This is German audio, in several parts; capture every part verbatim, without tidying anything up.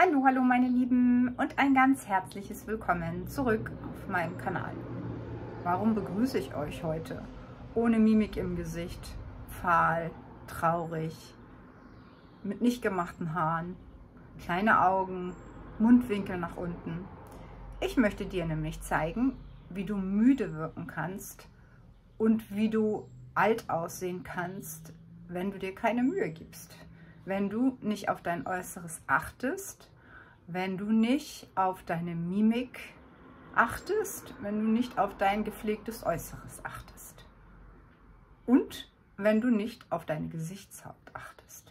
Hallo, hallo meine Lieben und ein ganz herzliches Willkommen zurück auf meinem Kanal. Warum begrüße ich euch heute? Ohne Mimik im Gesicht, fahl, traurig, mit nicht gemachten Haaren, kleine Augen, Mundwinkel nach unten. Ich möchte dir nämlich zeigen, wie du müde wirken kannst und wie du alt aussehen kannst, wenn du dir keine Mühe gibst. Wenn du nicht auf dein Äußeres achtest, wenn du nicht auf deine Mimik achtest, wenn du nicht auf dein gepflegtes Äußeres achtest und wenn du nicht auf deine Gesichtshaut achtest.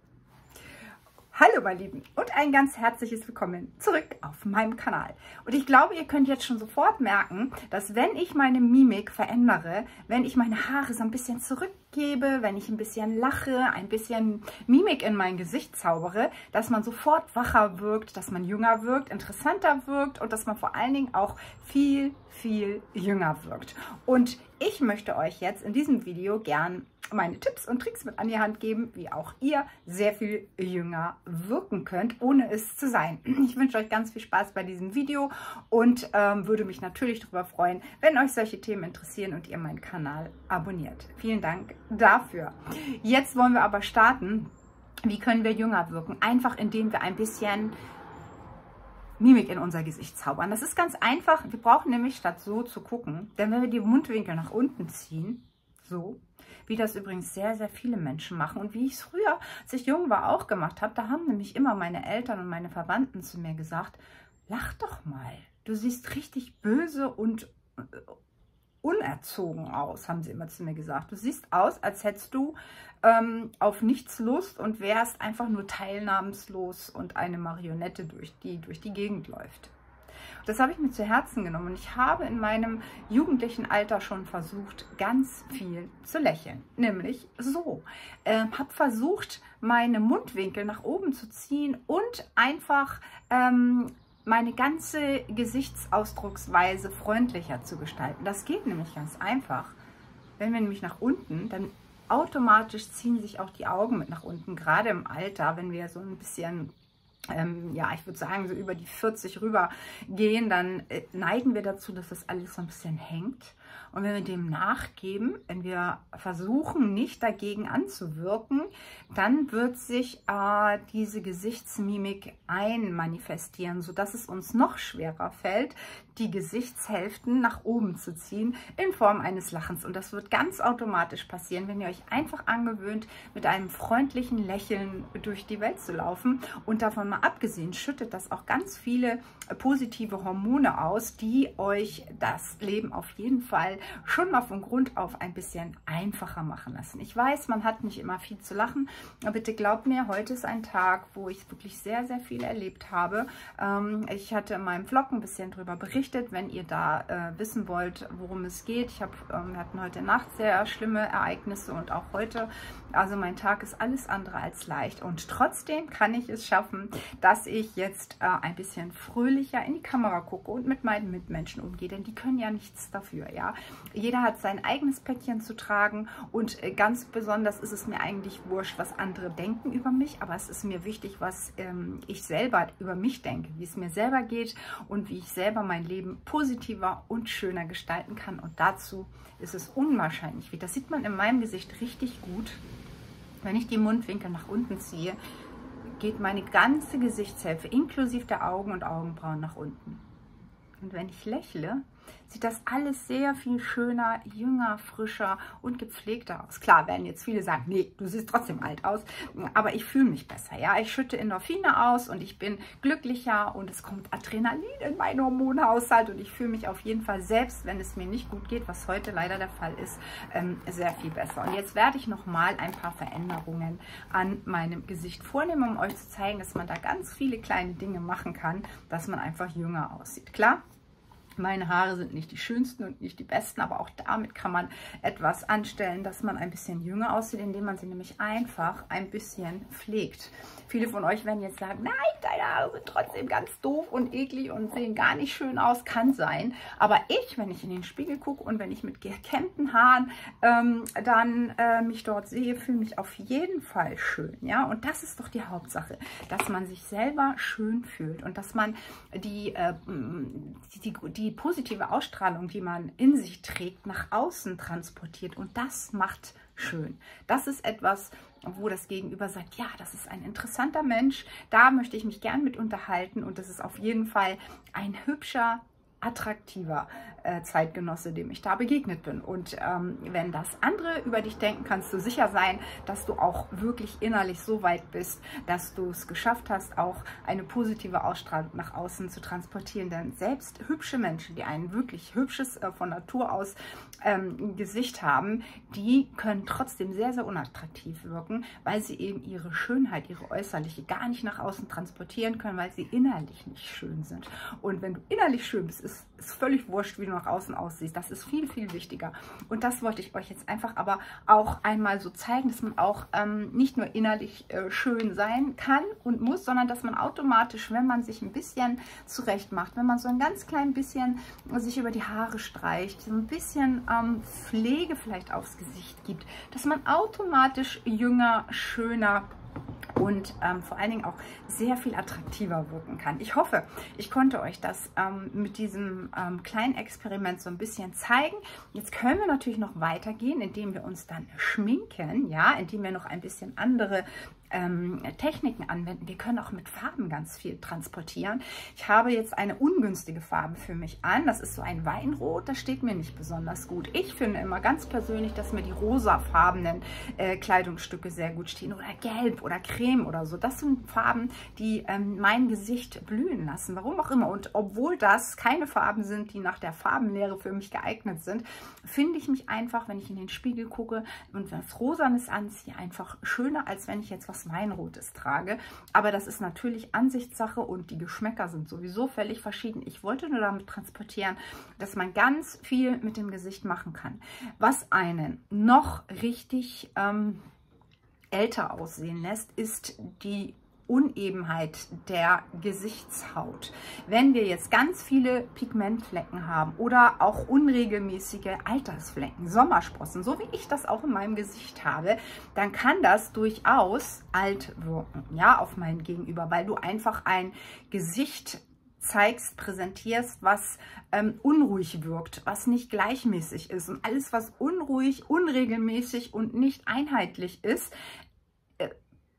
Hallo meine Lieben und ein ganz herzliches Willkommen zurück auf meinem Kanal. Und ich glaube, ihr könnt jetzt schon sofort merken, dass wenn ich meine Mimik verändere, wenn ich meine Haare so ein bisschen zurückgebe, wenn ich ein bisschen lache, ein bisschen Mimik in mein Gesicht zaubere, dass man sofort wacher wirkt, dass man jünger wirkt, interessanter wirkt und dass man vor allen Dingen auch viel, viel jünger wirkt. Und ich möchte euch jetzt in diesem Video gern meine Tipps und Tricks mit an die Hand geben, wie auch ihr sehr viel jünger wirken könnt, ohne es zu sein. Ich wünsche euch ganz viel Spaß bei diesem Video und ähm, würde mich natürlich darüber freuen, wenn euch solche Themen interessieren und ihr meinen Kanal abonniert. Vielen Dank dafür. Jetzt wollen wir aber starten. Wie können wir jünger wirken? Einfach indem wir ein bisschen Mimik in unser Gesicht zaubern. Das ist ganz einfach. Wir brauchen nämlich statt so zu gucken, denn wenn wir die Mundwinkel nach unten ziehen, so, wie das übrigens sehr, sehr viele Menschen machen und wie ich es früher, als ich jung war, auch gemacht habe, da haben nämlich immer meine Eltern und meine Verwandten zu mir gesagt, lach doch mal, du siehst richtig böse und unerzogen aus, haben sie immer zu mir gesagt. Du siehst aus, als hättest du ähm, auf nichts Lust und wärst einfach nur teilnahmslos und eine Marionette, durch die durch die Gegend läuft. Das habe ich mir zu Herzen genommen und ich habe in meinem jugendlichen Alter schon versucht, ganz viel zu lächeln. Nämlich so. Ähm, habe versucht, meine Mundwinkel nach oben zu ziehen und einfach ähm, meine ganze Gesichtsausdrucksweise freundlicher zu gestalten. Das geht nämlich ganz einfach. Wenn wir nämlich nach unten, dann automatisch ziehen sich auch die Augen mit nach unten, gerade im Alter, wenn wir so ein bisschen, ähm, ja, ich würde sagen, so über die vierzig rüber gehen, dann äh, neigen wir dazu, dass das alles so ein bisschen hängt. Und wenn wir dem nachgeben, wenn wir versuchen, nicht dagegen anzuwirken, dann wird sich äh, diese Gesichtsmimik einmanifestieren, sodass es uns noch schwerer fällt, die Gesichtshälften nach oben zu ziehen in Form eines Lachens. Und das wird ganz automatisch passieren, wenn ihr euch einfach angewöhnt, mit einem freundlichen Lächeln durch die Welt zu laufen. Und davon mal abgesehen, schüttet das auch ganz viele positive Hormone aus, die euch das Leben auf jeden Fall schon mal von Grund auf ein bisschen einfacher machen lassen. Ich weiß, man hat nicht immer viel zu lachen, aber bitte glaubt mir, heute ist ein Tag, wo ich wirklich sehr, sehr viel erlebt habe. Ähm, ich hatte in meinem Vlog ein bisschen drüber berichtet, wenn ihr da äh, wissen wollt, worum es geht. Ich hab, ähm, wir hatten heute Nacht sehr schlimme Ereignisse und auch heute. Also mein Tag ist alles andere als leicht und trotzdem kann ich es schaffen, dass ich jetzt äh, ein bisschen fröhlicher in die Kamera gucke und mit meinen Mitmenschen umgehe, denn die können ja nichts dafür, ja. Jeder hat sein eigenes Päckchen zu tragen und äh, ganz besonders ist es mir eigentlich wurscht, was andere denken über mich, aber es ist mir wichtig, was ähm, ich selber über mich denke, wie es mir selber geht und wie ich selber mein Leben positiver und schöner gestalten kann. Und dazu ist es unwahrscheinlich wie. Das sieht man in meinem Gesicht richtig gut. Wenn ich die Mundwinkel nach unten ziehe, geht meine ganze Gesichtshälfte inklusive der Augen und Augenbrauen nach unten. Und wenn ich lächle, sieht das alles sehr viel schöner, jünger, frischer und gepflegter aus. Klar werden jetzt viele sagen, nee, du siehst trotzdem alt aus, aber ich fühle mich besser. Ja, ich schütte Endorphine aus und ich bin glücklicher und es kommt Adrenalin in meinen Hormonhaushalt und ich fühle mich auf jeden Fall, selbst wenn es mir nicht gut geht, was heute leider der Fall ist, ähm, sehr viel besser. Und jetzt werde ich nochmal ein paar Veränderungen an meinem Gesicht vornehmen, um euch zu zeigen, dass man da ganz viele kleine Dinge machen kann, dass man einfach jünger aussieht. Klar? Meine Haare sind nicht die schönsten und nicht die besten, aber auch damit kann man etwas anstellen, dass man ein bisschen jünger aussieht, indem man sie nämlich einfach ein bisschen pflegt. Viele von euch werden jetzt sagen, nein, deine Haare sind trotzdem ganz doof und eklig und sehen gar nicht schön aus. Kann sein. Aber ich, wenn ich in den Spiegel gucke und wenn ich mit gekämmten Haaren ähm, dann äh, mich dort sehe, fühle mich auf jeden Fall schön. Ja? Und das ist doch die Hauptsache, dass man sich selber schön fühlt und dass man die, äh, die, die, die positive Ausstrahlung, die man in sich trägt, nach außen transportiert. Und das macht schön. Das ist etwas, wo das Gegenüber sagt, ja, das ist ein interessanter Mensch, da möchte ich mich gern mit unterhalten und das ist auf jeden Fall ein hübscher, attraktiver äh, Zeitgenosse, dem ich da begegnet bin. Und ähm, wenn das andere über dich denken, kannst du sicher sein, dass du auch wirklich innerlich so weit bist, dass du es geschafft hast, auch eine positive Ausstrahlung nach außen zu transportieren. Denn selbst hübsche Menschen, die ein wirklich hübsches, äh, von Natur aus ähm, Gesicht haben, die können trotzdem sehr, sehr unattraktiv wirken, weil sie eben ihre Schönheit, ihre äußerliche gar nicht nach außen transportieren können, weil sie innerlich nicht schön sind. Und wenn du innerlich schön bist, ist, ist völlig wurscht, wie du nach außen aussiehst. Das ist viel, viel wichtiger. Und das wollte ich euch jetzt einfach aber auch einmal so zeigen, dass man auch ähm, nicht nur innerlich äh, schön sein kann und muss, sondern dass man automatisch, wenn man sich ein bisschen zurecht macht, wenn man so ein ganz klein bisschen sich über die Haare streicht, so ein bisschen ähm, Pflege vielleicht aufs Gesicht gibt, dass man automatisch jünger, schöner und ähm, vor allen Dingen auch sehr viel attraktiver wirken kann. Ich hoffe, ich konnte euch das ähm, mit diesem ähm, kleinen Experiment so ein bisschen zeigen. Jetzt können wir natürlich noch weitergehen, indem wir uns dann schminken, ja, indem wir noch ein bisschen andere Ähm, Techniken anwenden. Wir können auch mit Farben ganz viel transportieren. Ich habe jetzt eine ungünstige Farbe für mich an. Das ist so ein Weinrot. Das steht mir nicht besonders gut. Ich finde immer ganz persönlich, dass mir die rosafarbenen äh, Kleidungsstücke sehr gut stehen oder gelb oder creme oder so. Das sind Farben, die ähm, mein Gesicht blühen lassen. Warum auch immer. Und obwohl das keine Farben sind, die nach der Farbenlehre für mich geeignet sind, finde ich mich einfach, wenn ich in den Spiegel gucke und was Rosanes anziehe, einfach schöner, als wenn ich jetzt was Weinrotes trage. Aber das ist natürlich Ansichtssache und die Geschmäcker sind sowieso völlig verschieden. Ich wollte nur damit transportieren, dass man ganz viel mit dem Gesicht machen kann. Was einen noch richtig ähm, älter aussehen lässt, ist die Unebenheit der Gesichtshaut. Wenn wir jetzt ganz viele Pigmentflecken haben oder auch unregelmäßige Altersflecken, Sommersprossen, so wie ich das auch in meinem Gesicht habe, dann kann das durchaus alt wirken, ja, auf mein Gegenüber, weil du einfach ein Gesicht zeigst, präsentierst, was ähm, unruhig wirkt, was nicht gleichmäßig ist. Und alles, was unruhig, unregelmäßig und nicht einheitlich ist, äh,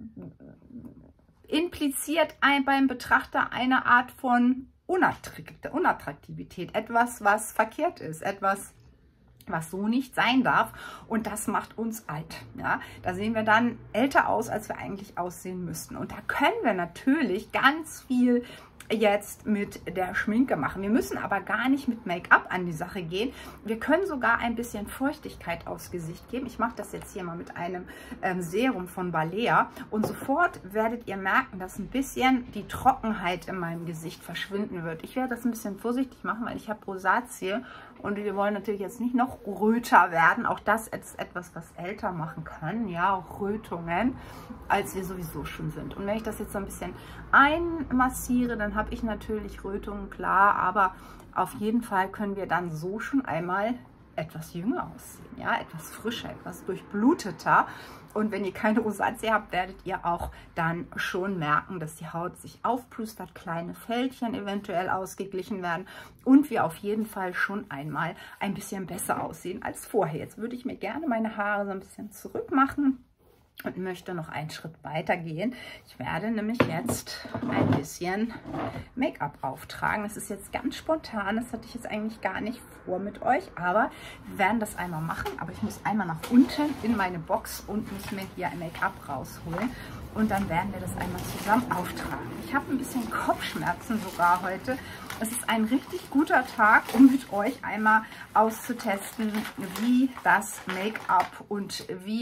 impliziert ein, beim Betrachter eine Art von Unattraktivität, etwas, was verkehrt ist, etwas, was so nicht sein darf, und das macht uns alt. Ja? Da sehen wir dann älter aus, als wir eigentlich aussehen müssten. Und da können wir natürlich ganz viel jetzt mit der Schminke machen. Wir müssen aber gar nicht mit Make-up an die Sache gehen. Wir können sogar ein bisschen Feuchtigkeit aufs Gesicht geben. Ich mache das jetzt hier mal mit einem ähm, Serum von Balea und sofort werdet ihr merken, dass ein bisschen die Trockenheit in meinem Gesicht verschwinden wird. Ich werde das ein bisschen vorsichtig machen, weil ich habe Rosatie und wir wollen natürlich jetzt nicht noch röter werden. Auch das ist etwas, was älter machen kann. Ja, auch Rötungen, als wir sowieso schon sind. Und wenn ich das jetzt so ein bisschen einmassiere, dann habe ich natürlich Rötungen, klar, aber auf jeden Fall können wir dann so schon einmal etwas jünger aussehen, ja, etwas frischer, etwas durchbluteter. Und wenn ihr keine Rosatie habt, werdet ihr auch dann schon merken, dass die Haut sich aufplustert, kleine Fältchen eventuell ausgeglichen werden und wir auf jeden Fall schon einmal ein bisschen besser aussehen als vorher. Jetzt würde ich mir gerne meine Haare so ein bisschen zurück machen und möchte noch einen Schritt weiter gehen. Ich werde nämlich jetzt ein bisschen Make-up auftragen. Das ist jetzt ganz spontan, das hatte ich jetzt eigentlich gar nicht vor mit euch, aber wir werden das einmal machen. Aber ich muss einmal nach unten in meine Box und muss mir hier ein Make-up rausholen und dann werden wir das einmal zusammen auftragen. Ich habe ein bisschen Kopfschmerzen sogar heute. Es ist ein richtig guter Tag, um mit euch einmal auszutesten, wie das Make-up und wie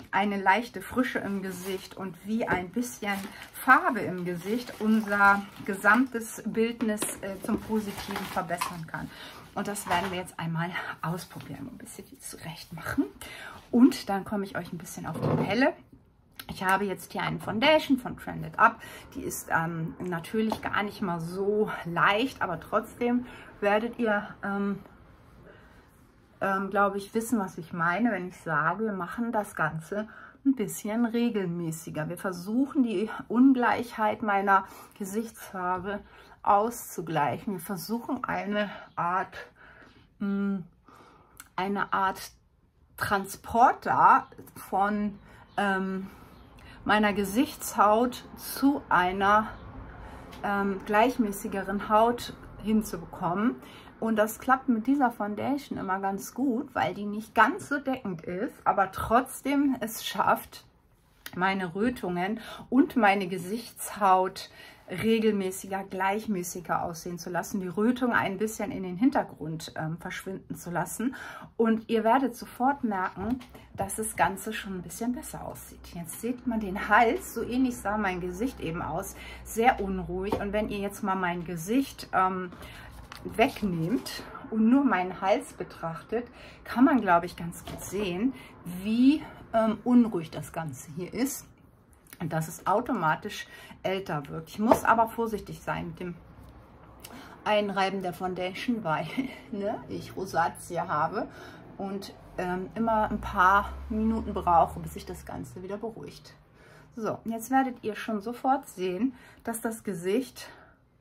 eine leichte Frische im Gesicht und wie ein bisschen Farbe im Gesicht unser gesamtes Bildnis äh, zum Positiven verbessern kann. Und das werden wir jetzt einmal ausprobieren, ein bisschen die zurecht machen. Und dann komme ich euch ein bisschen auf die Pelle. Ich habe jetzt hier eine Foundation von Trended Up. Die ist ähm, natürlich gar nicht mal so leicht, aber trotzdem werdet ihr, ähm, ähm, glaube ich, wissen, was ich meine, wenn ich sage, wir machen das Ganze ein bisschen regelmäßiger. Wir versuchen, die Ungleichheit meiner Gesichtsfarbe auszugleichen. Wir versuchen eine Art, mh, eine Art Transporter von ähm, meiner Gesichtshaut zu einer ähm, gleichmäßigeren Haut hinzubekommen. Und das klappt mit dieser Foundation immer ganz gut, weil die nicht ganz so deckend ist, aber trotzdem es schafft, meine Rötungen und meine Gesichtshaut regelmäßiger, gleichmäßiger aussehen zu lassen, die Rötung ein bisschen in den Hintergrund ähm, verschwinden zu lassen. Und ihr werdet sofort merken, dass das Ganze schon ein bisschen besser aussieht. Jetzt sieht man den Hals, so ähnlich sah mein Gesicht eben aus, sehr unruhig. Und wenn ihr jetzt mal mein Gesicht ähm, wegnehmt und nur meinen Hals betrachtet, kann man, glaube ich, ganz gut sehen, wie ähm, unruhig das Ganze hier ist. Und dass es automatisch älter wird. Ich muss aber vorsichtig sein mit dem Einreiben der Foundation, weil ne, ich Rosatia habe und ähm, immer ein paar Minuten brauche, bis sich das Ganze wieder beruhigt. So, jetzt werdet ihr schon sofort sehen, dass das Gesicht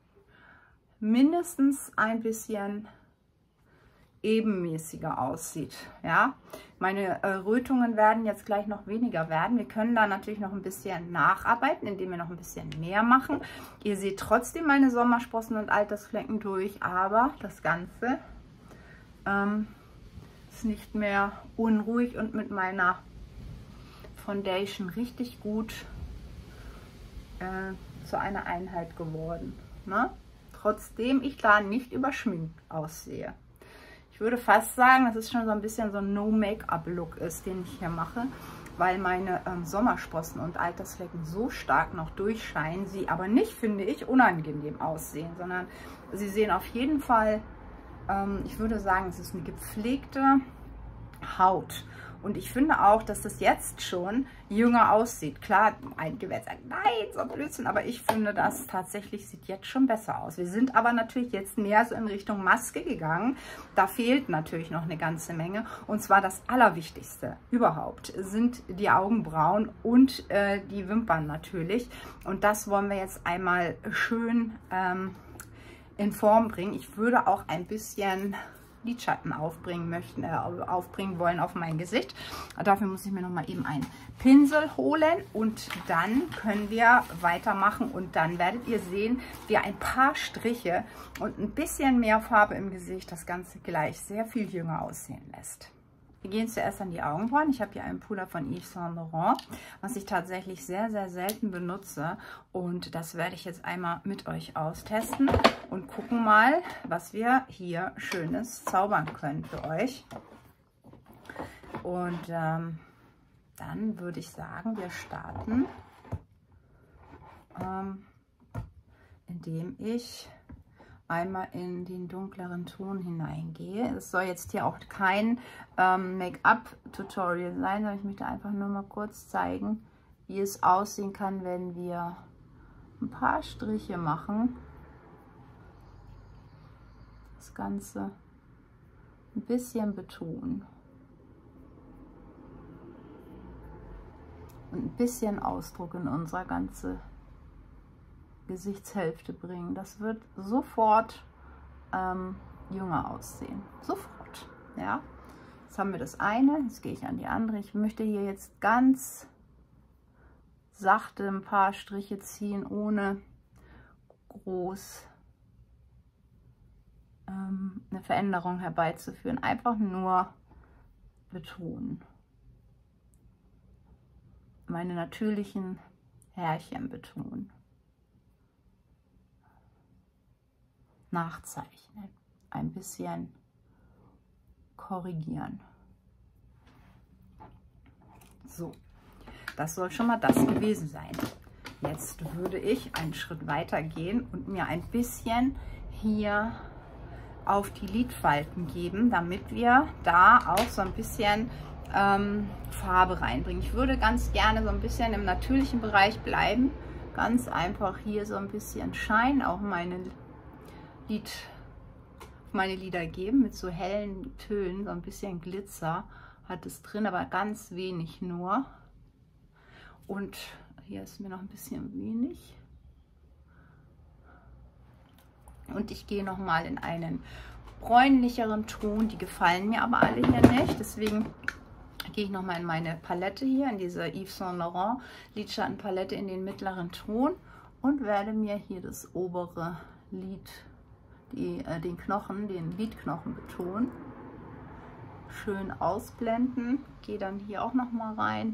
mindestens ein bisschen ebenmäßiger aussieht. Ja, meine äh, Rötungen werden jetzt gleich noch weniger werden. Wir können da natürlich noch ein bisschen nacharbeiten, indem wir noch ein bisschen mehr machen. Ihr seht trotzdem meine Sommersprossen und Altersflecken durch, aber das Ganze ähm, ist nicht mehr unruhig und mit meiner Foundation richtig gut äh, zu einer Einheit geworden. Ne? Trotzdem ich da nicht überschminkt aussehe. Ich würde fast sagen, dass es schon so ein bisschen so ein No-Make-up-Look ist, den ich hier mache, weil meine ähm, Sommersprossen und Altersflecken so stark noch durchscheinen, sie aber nicht, finde ich, unangenehm aussehen, sondern sie sehen auf jeden Fall, ähm, ich würde sagen, es ist eine gepflegte Haut. Und ich finde auch, dass das jetzt schon jünger aussieht. Klar, einige werden sagen, nein, so Blödsinn. Aber ich finde, das tatsächlich sieht jetzt schon besser aus. Wir sind aber natürlich jetzt mehr so in Richtung Maske gegangen. Da fehlt natürlich noch eine ganze Menge. Und zwar das Allerwichtigste überhaupt sind die Augenbrauen und äh, die Wimpern natürlich. Und das wollen wir jetzt einmal schön ähm, in Form bringen. Ich würde auch ein bisschen Lidschatten aufbringen möchten, äh, aufbringen wollen auf mein Gesicht. Dafür muss ich mir noch mal eben einen Pinsel holen und dann können wir weitermachen und dann werdet ihr sehen, wie ein paar Striche und ein bisschen mehr Farbe im Gesicht das Ganze gleich sehr viel jünger aussehen lässt. Wir gehen zuerst an die Augenbrauen. Ich habe hier einen Puder von Yves Saint Laurent, was ich tatsächlich sehr, sehr selten benutze. Und das werde ich jetzt einmal mit euch austesten und gucken mal, was wir hier Schönes zaubern können für euch. Und ähm, dann würde ich sagen, wir starten, ähm, indem ich einmal in den dunkleren Ton hineingehe. Es soll jetzt hier auch kein ähm, Make-up-Tutorial sein, sondern ich möchte einfach nur mal kurz zeigen, wie es aussehen kann, wenn wir ein paar Striche machen. Das Ganze ein bisschen betonen. Und ein bisschen Ausdruck in unsere ganze Gesichtshälfte bringen. Das wird sofort ähm, jünger aussehen. Sofort. Ja. Jetzt haben wir das eine. Jetzt gehe ich an die andere. Ich möchte hier jetzt ganz sachte ein paar Striche ziehen, ohne groß ähm, eine Veränderung herbeizuführen. Einfach nur betonen. Meine natürlichen Härchen betonen. Nachzeichnen, ein bisschen korrigieren. So, das soll schon mal das gewesen sein. Jetzt würde ich einen Schritt weiter gehen und mir ein bisschen hier auf die Lidfalten geben, damit wir da auch so ein bisschen ähm, Farbe reinbringen. Ich würde ganz gerne so ein bisschen im natürlichen Bereich bleiben. Ganz einfach hier so ein bisschen Schein auch meine, Lid, meine Lider geben mit so hellen Tönen, so ein bisschen Glitzer hat es drin, aber ganz wenig nur. Und hier ist mir noch ein bisschen wenig. Und ich gehe noch mal in einen bräunlicheren Ton. Die gefallen mir aber alle hier nicht. Deswegen gehe ich noch mal in meine Palette hier, in diese Yves Saint Laurent Lidschattenpalette in den mittleren Ton und werde mir hier das obere Lid, die, äh, den Knochen, den Lidknochen betonen. Schön ausblenden. Gehe dann hier auch noch mal rein.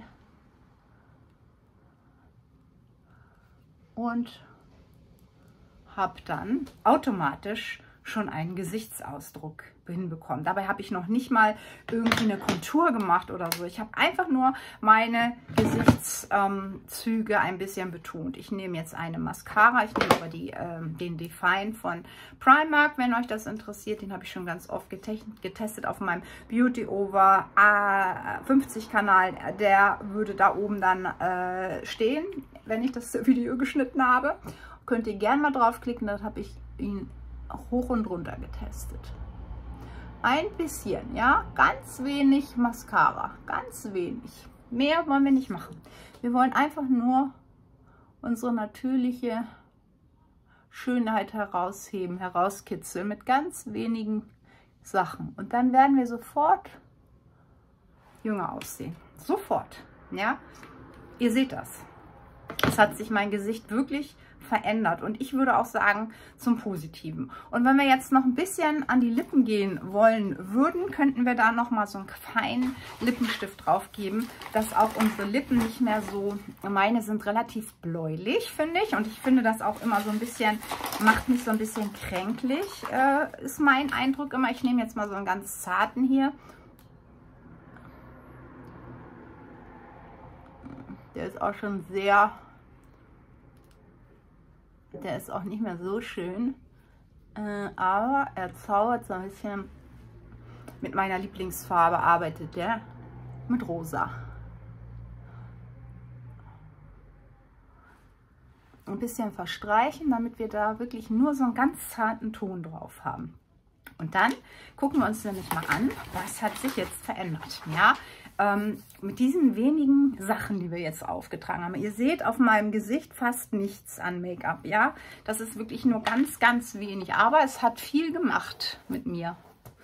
Und habe dann automatisch schon einen Gesichtsausdruck hinbekommen. Dabei habe ich noch nicht mal irgendwie eine Kontur gemacht oder so. Ich habe einfach nur meine Gesichtszüge ähm, ein bisschen betont. Ich nehme jetzt eine Mascara. Ich nehme aber die, ähm, den Define von Primark, wenn euch das interessiert. Den habe ich schon ganz oft getestet auf meinem Beauty Over A fünfzig Kanal. Der würde da oben dann äh, stehen, wenn ich das Video geschnitten habe. Könnt ihr gerne mal draufklicken. Da habe ich ihn hoch und runter getestet. Ein bisschen, ja, ganz wenig Mascara, ganz wenig. Mehr wollen wir nicht machen. Wir wollen einfach nur unsere natürliche Schönheit herausheben, herauskitzeln mit ganz wenigen Sachen. Und dann werden wir sofort jünger aussehen. Sofort, ja. Ihr seht das. Es hat sich mein Gesicht wirklich verändert und ich würde auch sagen zum Positiven. Und wenn wir jetzt noch ein bisschen an die Lippen gehen wollen würden, könnten wir da noch mal so einen feinen Lippenstift drauf geben, dass auch unsere Lippen nicht mehr so, meine sind relativ bläulich, finde ich, und ich finde das auch immer so ein bisschen, macht mich so ein bisschen kränklich, äh, ist mein Eindruck immer. Ich nehme jetzt mal so einen ganz zarten hier. Der ist auch schon sehr... Der ist auch nicht mehr so schön, äh, aber er zaubert so ein bisschen, mit meiner Lieblingsfarbe arbeitet der, mit Rosa. Ein bisschen verstreichen, damit wir da wirklich nur so einen ganz zarten Ton drauf haben. Und dann gucken wir uns nämlich mal an, was hat sich jetzt verändert. Ja, ähm, mit diesen wenigen Sachen, die wir jetzt aufgetragen haben. Ihr seht auf meinem Gesicht fast nichts an Make-up. Ja, das ist wirklich nur ganz, ganz wenig. Aber es hat viel gemacht mit mir.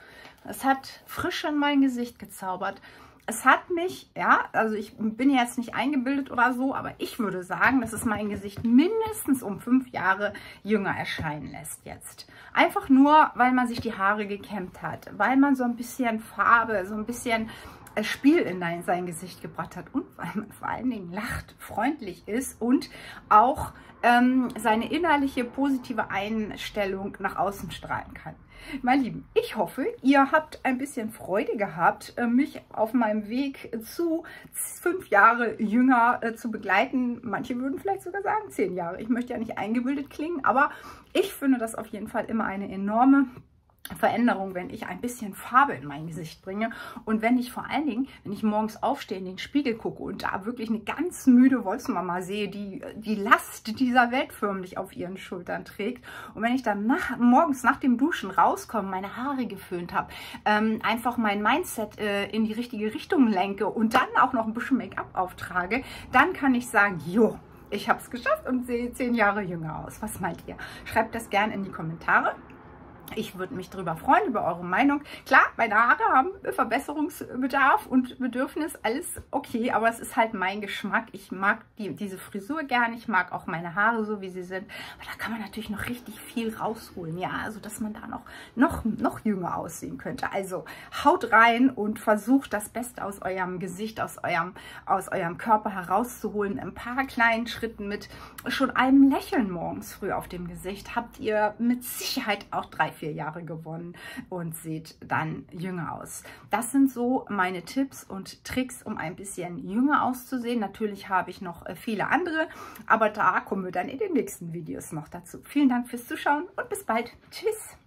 Es hat Frische in mein Gesicht gezaubert. Es hat mich, ja, also ich bin jetzt nicht eingebildet oder so, aber ich würde sagen, dass es mein Gesicht mindestens um fünf Jahre jünger erscheinen lässt jetzt. Einfach nur, weil man sich die Haare gekämmt hat, weil man so ein bisschen Farbe, so ein bisschen Spiel in sein Gesicht gebracht hat und weil man vor allen Dingen lacht, freundlich ist und auch ähm, seine innerliche positive Einstellung nach außen strahlen kann. Meine Lieben, ich hoffe, ihr habt ein bisschen Freude gehabt, mich auf meinem Weg zu fünf Jahre jünger äh, zu begleiten. Manche würden vielleicht sogar sagen zehn Jahre. Ich möchte ja nicht eingebildet klingen, aber ich finde das auf jeden Fall immer eine enorme Veränderung, wenn ich ein bisschen Farbe in mein Gesicht bringe und wenn ich vor allen Dingen, wenn ich morgens aufstehe, in den Spiegel gucke und da wirklich eine ganz müde Wolfsmama sehe, die die Last dieser Welt förmlich auf ihren Schultern trägt, und wenn ich dann nach, morgens nach dem Duschen rauskomme, meine Haare geföhnt habe, ähm, einfach mein Mindset äh, in die richtige Richtung lenke und dann auch noch ein bisschen Make-up auftrage, dann kann ich sagen, jo, ich habe es geschafft und sehe zehn Jahre jünger aus. Was meint ihr? Schreibt das gerne in die Kommentare. Ich würde mich darüber freuen, über eure Meinung. Klar, meine Haare haben Verbesserungsbedarf und Bedürfnis, alles okay, aber es ist halt mein Geschmack. Ich mag die, diese Frisur gern, ich mag auch meine Haare so, wie sie sind. Aber da kann man natürlich noch richtig viel rausholen, ja, also dass man da noch, noch, noch jünger aussehen könnte. Also haut rein und versucht das Beste aus eurem Gesicht, aus eurem, aus eurem Körper herauszuholen. Ein paar kleinen Schritten mit schon einem Lächeln morgens früh auf dem Gesicht habt ihr mit Sicherheit auch drei, vier Jahre gewonnen und seht dann jünger aus. Das sind so meine Tipps und Tricks, um ein bisschen jünger auszusehen. Natürlich habe ich noch viele andere, aber da kommen wir dann in den nächsten Videos noch dazu. Vielen Dank fürs Zuschauen und bis bald. Tschüss!